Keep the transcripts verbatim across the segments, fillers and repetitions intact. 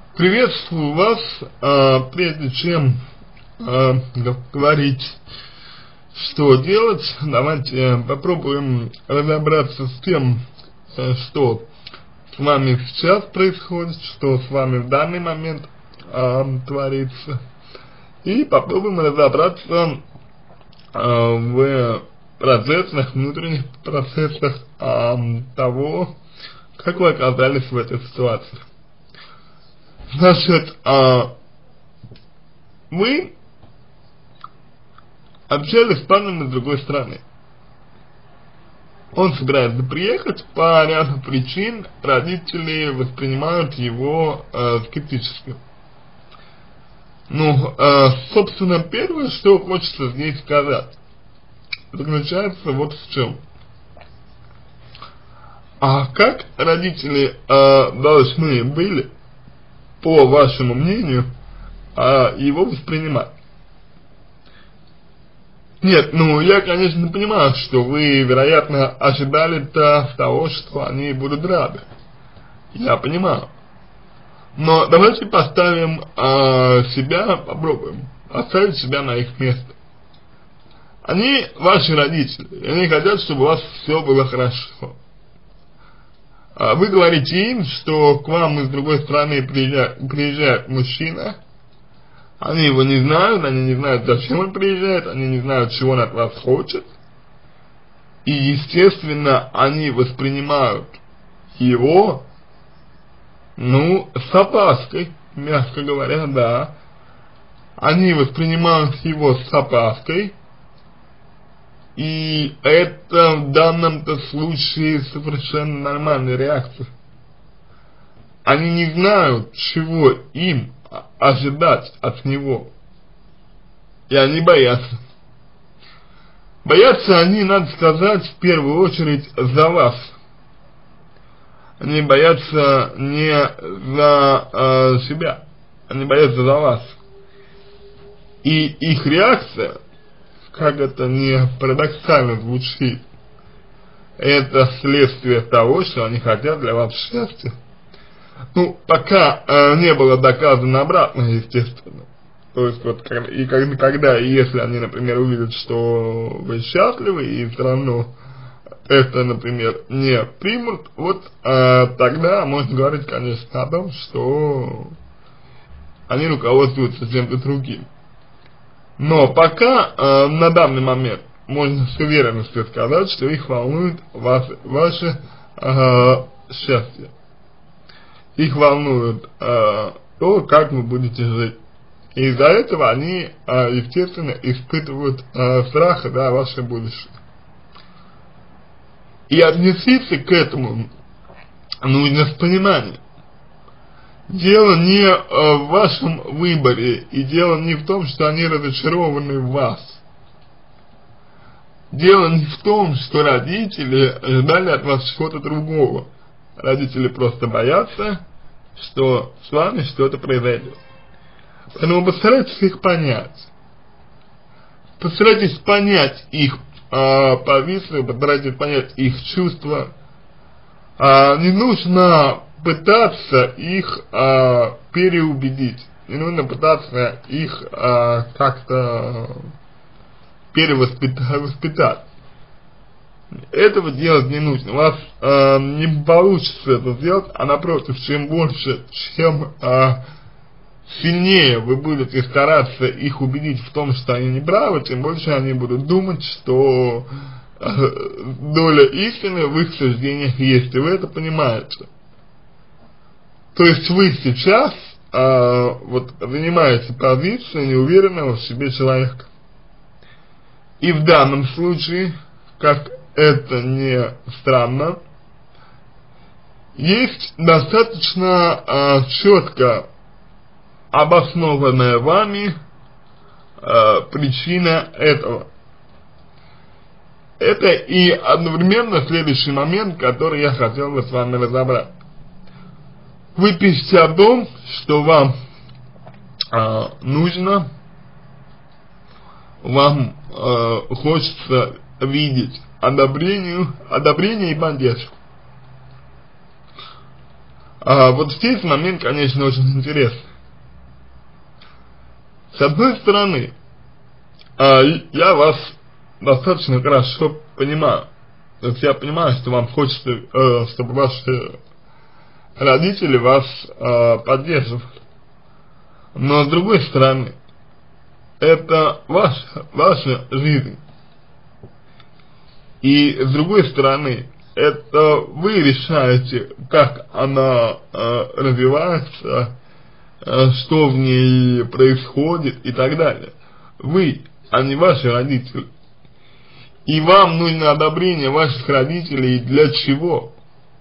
Приветствую вас. А, прежде чем а, говорить, что делать, давайте попробуем разобраться с тем, что с вами сейчас происходит, что с вами в данный момент а, творится, и попробуем разобраться а, в процессах, внутренних процессах а, того, как вы оказались в этой ситуации. Значит, а, мы общались с парнем из другой страны. Он собирается приехать, по ряду причин родители воспринимают его э, скептически. Ну, э, собственно, первое, что хочется здесь сказать, заключается вот в чем. А как родители э, должны были, по вашему мнению, а, его воспринимать? Нет, ну я, конечно, понимаю, что вы, вероятно, ожидали-то того, что они будут рады. Я понимаю. Но давайте поставим а, себя, попробуем поставить себя на их место. Они ваши родители, и они хотят, чтобы у вас все было хорошо. Вы говорите им, что к вам из другой страны приезжает, приезжает мужчина, они его не знают, они не знают, зачем он приезжает, они не знают, чего он от вас хочет, и, естественно, они воспринимают его, ну, с опаской, мягко говоря, да, они воспринимают его с опаской. И это в данном-то случае совершенно нормальная реакция. Они не знают, чего им ожидать от него. И они боятся. Боятся они, надо сказать, в первую очередь за вас. Они боятся не за э, себя. Они боятся за вас. И их реакция, как это не парадоксально звучит, это следствие того, что они хотят для вас счастья. Ну, пока э, не было доказано обратное, естественно. То есть, вот, и когда, когда и если они, например, увидят, что вы счастливы, и все равно это, например, не примут, вот э, тогда можно говорить, конечно, о том, что они руководствуются чем-то другим. Но пока, э, на данный момент, можно с уверенностью сказать, что их волнует вас, ваше э, счастье. Их волнует э, то, как вы будете жить. И из-за этого они, э, естественно, испытывают э, страх за ваше будущее. И отнеситься к этому нужно с пониманием. Дело не э, в вашем выборе, и дело не в том, что они разочарованы в вас. Дело не в том, что родители ждали от вас чего-то другого. Родители просто боятся, что с вами что-то произойдет. Поэтому постарайтесь их понять. Постарайтесь понять их э, позицию, постарайтесь понять их чувства. Э, не нужно пытаться их а, переубедить, не нужно пытаться их а, как-то перевоспитать. Этого делать не нужно. У вас а, не получится это сделать, а напротив, чем больше, чем а, сильнее вы будете стараться их убедить в том, что они не правы, тем больше они будут думать, что а, доля истины в их суждениях есть, и вы это понимаете. То есть вы сейчас э, вот занимаете позицию неуверенного в себе человека. И в данном случае, как это не странно, есть достаточно э, четко обоснованная вами э, причина этого. Это и одновременно следующий момент, который я хотел бы с вами разобрать. Вы пишете о том, что вам э, нужно, вам э, хочется видеть одобрение, одобрение и поддержку. А, вот здесь момент, конечно, очень интересный. С одной стороны, а, я вас достаточно хорошо понимаю. То есть я понимаю, что вам хочется, э, чтобы ваши родители вас э, поддерживали. Но с другой стороны, это ваша, ваша жизнь. И с другой стороны, это вы решаете, как она э, развивается, э, что в ней происходит и так далее. Вы, а не ваши родители. И вам нужно одобрение ваших родителей для чего?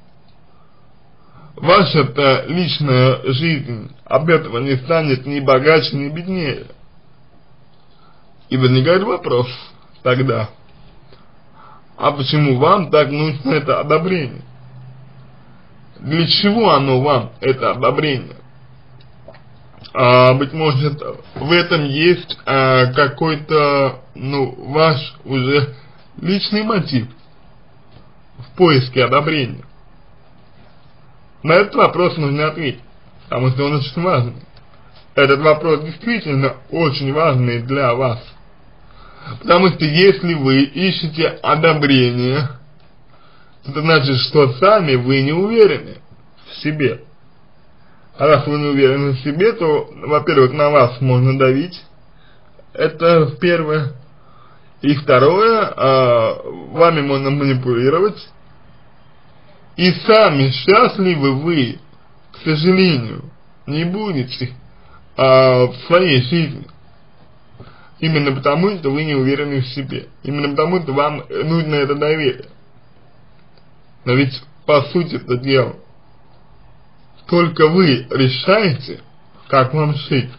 Ваша-то личная жизнь от этого не станет ни богаче, ни беднее. И возникает вопрос тогда, а почему вам так нужно это одобрение? Для чего оно вам, это одобрение? А, быть может, в этом есть а, какой-то, ну, ваш уже личный мотив в поиске одобрения. На этот вопрос нужно ответить, потому что он очень важный. Этот вопрос действительно очень важный для вас. Потому что если вы ищете одобрение, это значит, что сами вы не уверены в себе. А раз вы не уверены в себе, то, во-первых, на вас можно давить. Это первое. И второе, э, вами можно манипулировать. И сами счастливы вы, к сожалению, не будете э, в своей жизни. Именно потому, что вы не уверены в себе. Именно потому, что вам нужно это доверие. Но ведь, по сути это дело, только вы решаете, как вам жить.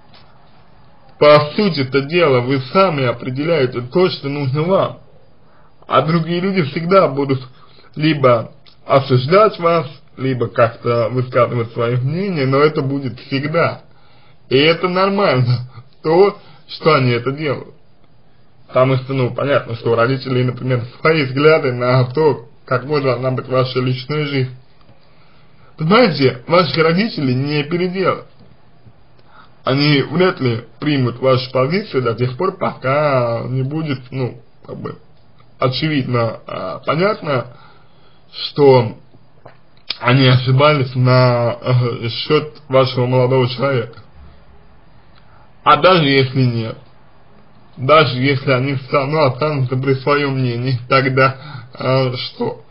По сути это дело, вы сами определяете то, что нужно вам. А другие люди всегда будут либо осуждать вас, либо как-то высказывать свое мнение, но это будет всегда. И это нормально, то, что они это делают. Потому что, ну, понятно, что у родителей, например, свои взгляды на то, какой должна быть ваша личная жизнь. Понимаете, ваши родители не переделают. Они вряд ли примут вашу позицию до тех пор, пока не будет, ну, как бы, очевидно, а, понятно, что они ошибались на э, счет вашего молодого человека. А даже если нет, даже если они все равно останутся при своем мнении, тогда э, что?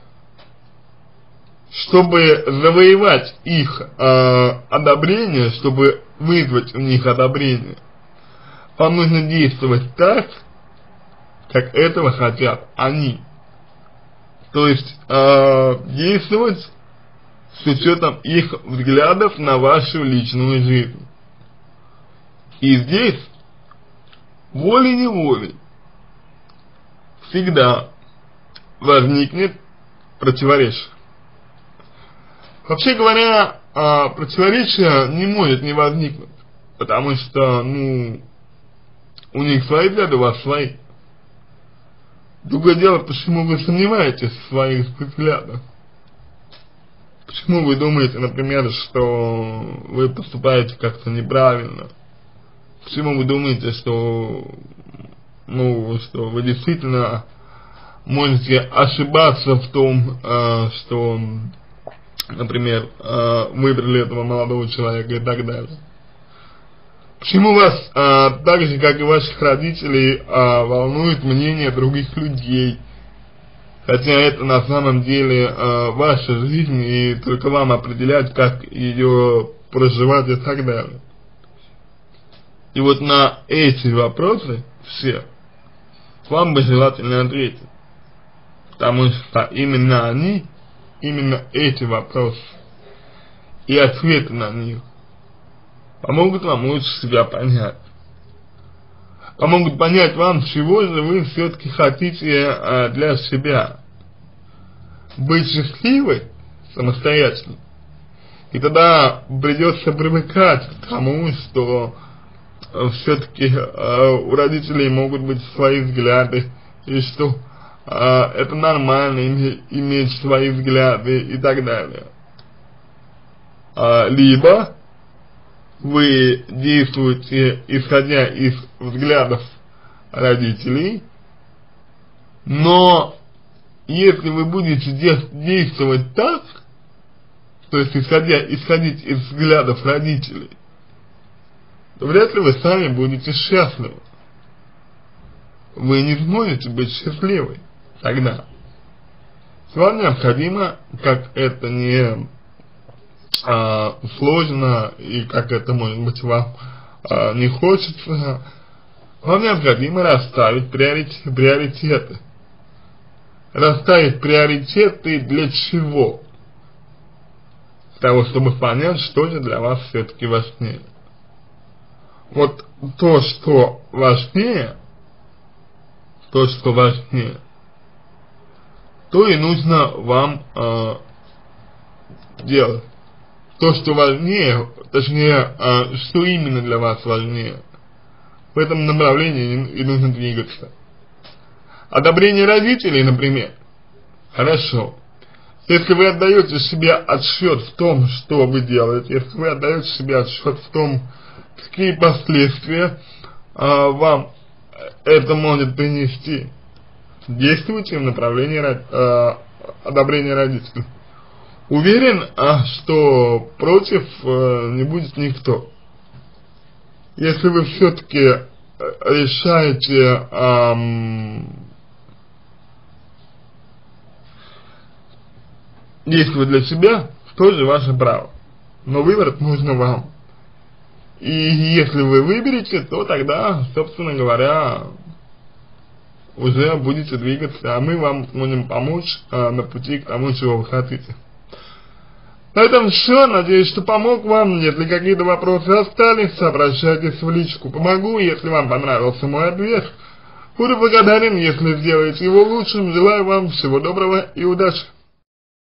Чтобы завоевать их э, одобрение, чтобы вызвать у них одобрение, вам нужно действовать так, как этого хотят они. То есть э, действовать с учетом их взглядов на вашу личную жизнь. И здесь волей-неволей всегда возникнет противоречие. Вообще говоря, противоречия не может не возникнуть, потому что, ну, у них свои взгляды, у вас свои. Другое дело, почему вы сомневаетесь в своих взглядах. Почему вы думаете, например, что вы поступаете как-то неправильно? Почему вы думаете, что, ну, что вы действительно можете ошибаться в том, э, что, например, э, выбрали этого молодого человека и так далее? Почему вас, э, так же, как и ваших родителей, э, волнует мнение других людей? Хотя это на самом деле э, ваша жизнь, и только вам определять, как ее проживать и так далее. И вот на эти вопросы все вам бы желательно ответить. Потому что именно они, именно эти вопросы и ответы на них помогут вам лучше себя понять. Помогут понять вам, чего же вы все-таки хотите а, для себя. Быть счастливой самостоятельно. И тогда придется привыкать к тому, что все-таки э, у родителей могут быть свои взгляды, и что э, это нормально име, иметь свои взгляды и так далее. а, либо вы действуете исходя из взглядов родителей, но если вы будете де действовать так, то есть исходя, исходить из взглядов родителей, то вряд ли вы сами будете счастливы. Вы не сможете быть счастливой тогда. Вам необходимо, как это не а, сложно и как это, может быть, вам а, не хочется, вам необходимо расставить приоритет, приоритеты. Расставить приоритеты для чего? Для того, чтобы понять, что же для вас все-таки важнее. Вот то, что важнее, то, что важнее, то и нужно вам э, делать. То, что важнее, точнее, э, что именно для вас важнее, в этом направлении и нужно двигаться. Одобрение родителей, например, хорошо. Если вы отдаете себе отсчет в том, что вы делаете, если вы отдаете себе отсчет в том, какие последствия а, вам это может принести, действуйте в направлении а, одобрения родителей. Уверен, а, что против а, не будет никто. Если вы все-таки решаете а, действовать для себя, тоже ваше право. Но выбрать нужно вам. И если вы выберете, то тогда, собственно говоря, уже будете двигаться, а мы вам можем помочь а, на пути к тому, чего вы хотите. На этом все. Надеюсь, что помог вам. Если какие-то вопросы остались, обращайтесь в личку. Помогу, если вам понравился мой ответ. Буду благодарен, если сделаете его лучшим. Желаю вам всего доброго и удачи.